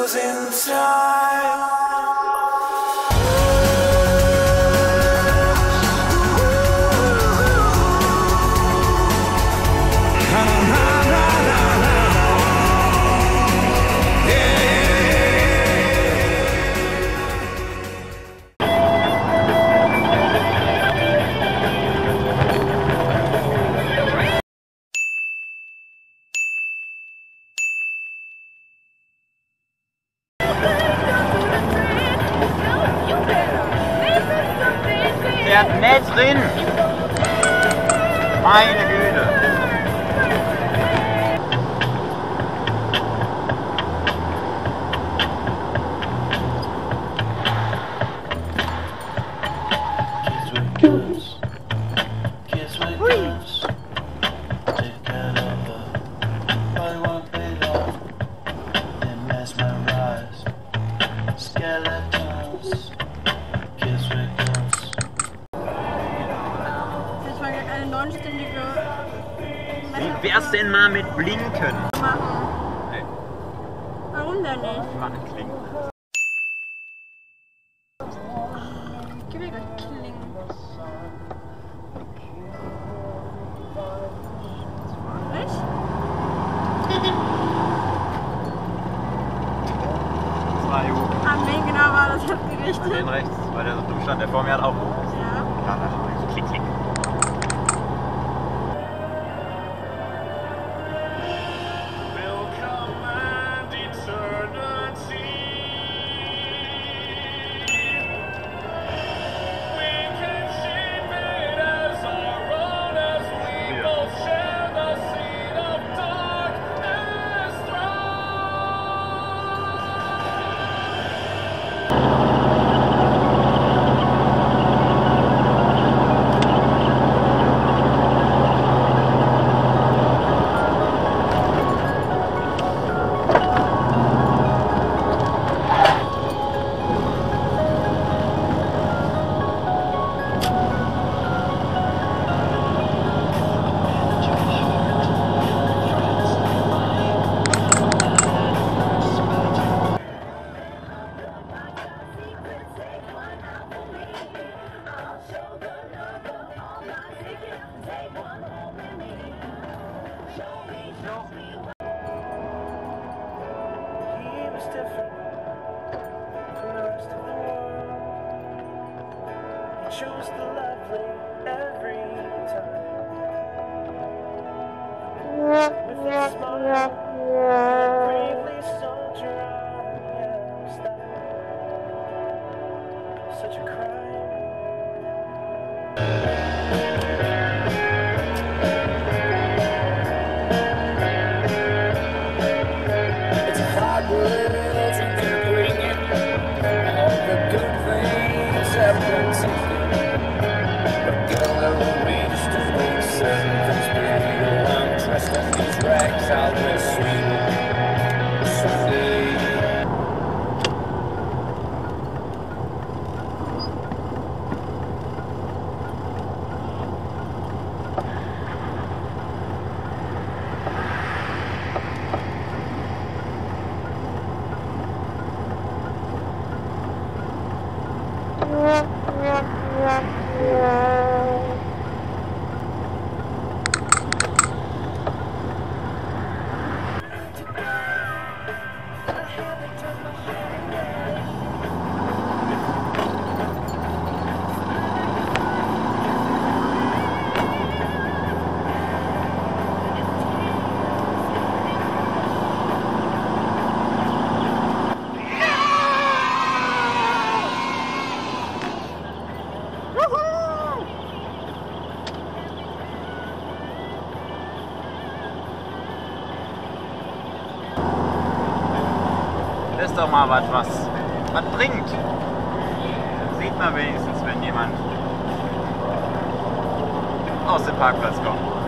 losing time. Fährt nicht drin! Meine Güte! Wie wär's denn mal mit Blinken? Machen. Nee, Warum denn nicht? ich mach nicht Klingen. Gib mir gleich Klingen. Nicht? 2 Uhr. An wen genau war das jetzt An gerichtet? den rechts, weil der so dumm stand. Der vor mir hat auch hoch. Ja. Ja, das klick, klick. Choose the lovely every time. With a smile, bravely soldier on your style. Such a crime. It's a hard world to bring it. All the good things have been taken. These rags out with Sweden someday. Das ist doch mal was bringt. Sieht man wenigstens, wenn jemand aus dem Parkplatz kommt.